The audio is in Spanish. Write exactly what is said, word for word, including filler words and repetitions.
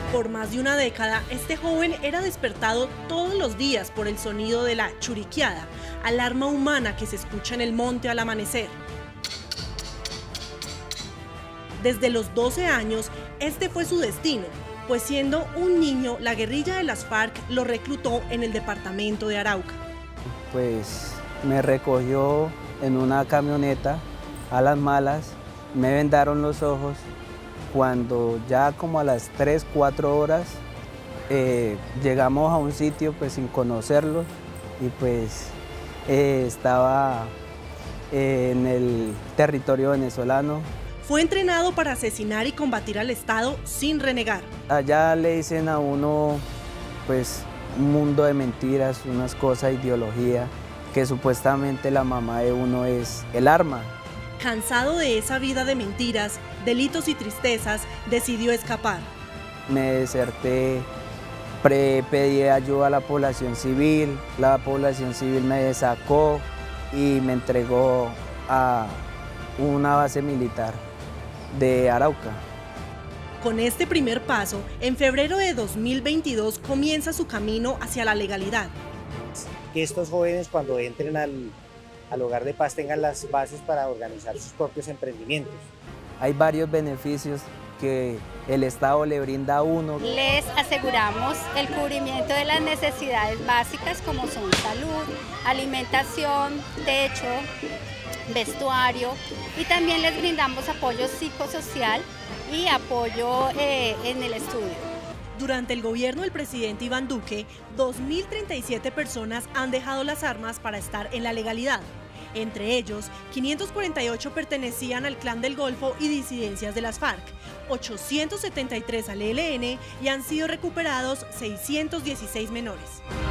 Por más de una década, este joven era despertado todos los días por el sonido de la churiqueada, alarma humana que se escucha en el monte al amanecer. Desde los doce años, este fue su destino, pues siendo un niño, la guerrilla de las FARC lo reclutó en el departamento de Arauca. Pues me recogió en una camioneta a las malas, me vendaron los ojos. Cuando ya como a las tres, cuatro horas eh, llegamos a un sitio pues sin conocerlo y pues eh, estaba eh, en el territorio venezolano. Fue entrenado para asesinar y combatir al Estado sin renegar. Allá le dicen a uno pues un mundo de mentiras, unas cosas, ideología, que supuestamente la mamá de uno es el arma. Cansado de esa vida de mentiras, delitos y tristezas, decidió escapar. Me deserté, pre pedí ayuda a la población civil, la población civil me sacó y me entregó a una base militar de Arauca. Con este primer paso, en febrero de dos mil veintidós comienza su camino hacia la legalidad. Que estos jóvenes cuando entren al al Hogar de Paz tengan las bases para organizar sus propios emprendimientos. Hay varios beneficios que el Estado le brinda a uno. Les aseguramos el cubrimiento de las necesidades básicas como son salud, alimentación, techo, vestuario, y también les brindamos apoyo psicosocial y apoyo eh, en el estudio. Durante el gobierno del presidente Iván Duque, dos mil treinta y siete personas han dejado las armas para estar en la legalidad. Entre ellos, quinientos cuarenta y ocho pertenecían al Clan del Golfo y disidencias de las FARC, ochocientos setenta y tres al E L N y han sido recuperados seiscientos dieciséis menores.